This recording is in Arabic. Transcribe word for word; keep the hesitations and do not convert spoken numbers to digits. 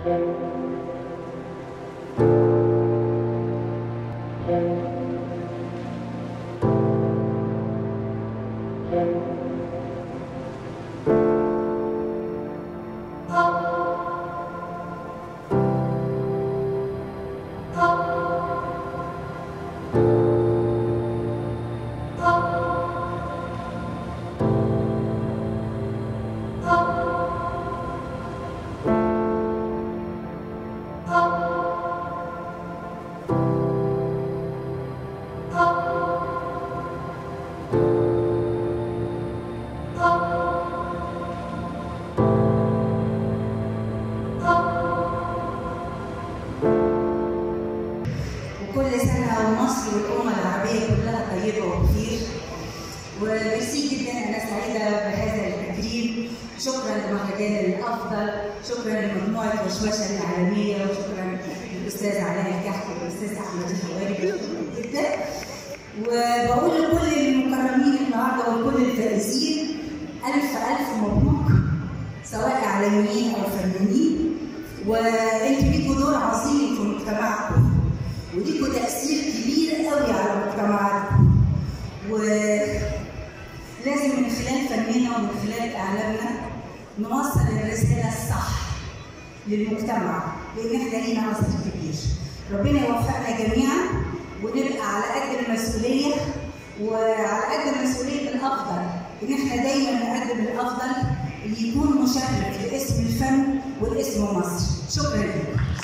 كل سنة ومصر والأمة العربية كلها طيبة وبخير. وميرسي جدا، أنا سعيدة بهذا التكريم. شكرا لمهرجان الأفضل، شكرا لمجموعة وشوشة العالمية، وشكرا للأستاذ علاء الكحك والأستاذ أحمد الحواري جدا. وبقول لكل المكرمين النهارده ولكل الفائزين ألف ألف مبروك، سواء إعلاميين أو فنانين. وأنتوا ليكوا دور عظيم في مجتمعكم، وليكوا تأثير كبير قوي على مجتمعاتكم، ولازم من خلال فننا ومن خلال إعلامنا نوصل الرسالة الصح للمجتمع، لأن احنا لينا أثر كبير. ربنا يوفقنا جميعا ونبقى على قد المسؤولية، وعلى قد المسؤولية الأفضل، إن احنا دايما نقدم الأفضل اللي يكون مشرف لاسم الفن والاسم مصر. شكرا لكم.